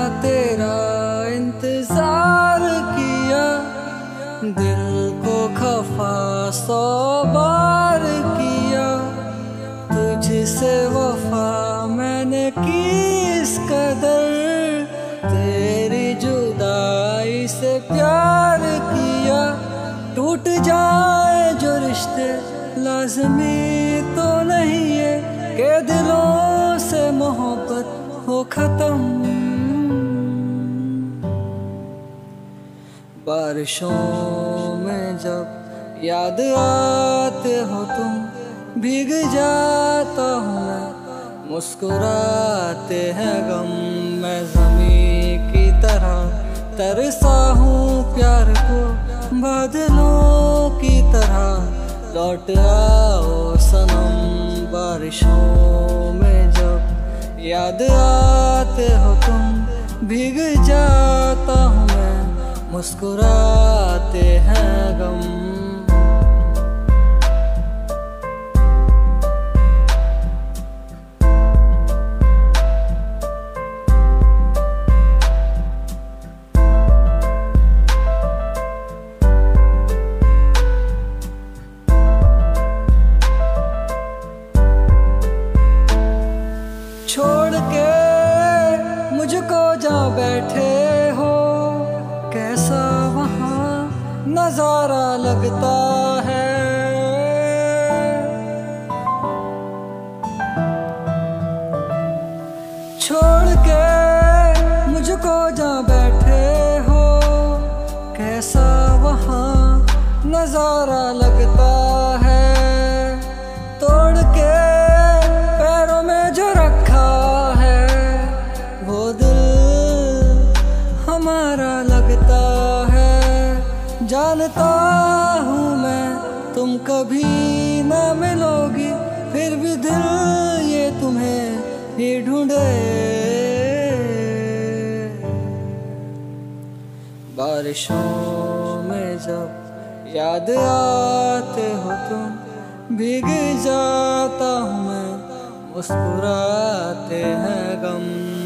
तेरा इंतजार किया, दिल को खफा 100 बार किया। तुझसे वफा मैंने की इस कदर, तेरी जुदाई से प्यार किया। टूट जाए जो रिश्ते लाज़मी तो नहीं है कि दिलों से मोहब्बत हो खत्म। बारिशों में जब याद आते हो तुम, भीग जाता हूँ मैं, मुस्कुराते हैं गम। मैं ज़मीं की तरह तरसा हूँ प्यार को, बादलों की तरह लौट आओ सनम। बारिशों में जब याद आते हो तुम, भीग जाता हूँ मैं, मुस्कुराते हैं गम। छोड़ के मुझको जा बैठे हो, कैसा वहाँ नजारा लगता है। छोड़ के मुझको जा बैठे हो, कैसा वहाँ नजारा लगता है। तोड़ के पैरों में जो रखा है, वो दिल हमारा लगता है। जानता हूँ मैं तुम कभी ना मिलोगी, फिर भी दिल ये तुम्हें ही ढूंढे। बारिशों में जब याद आते हो तुम, भीग जाता हूँ मैं, मुस्कुराते हैं गम।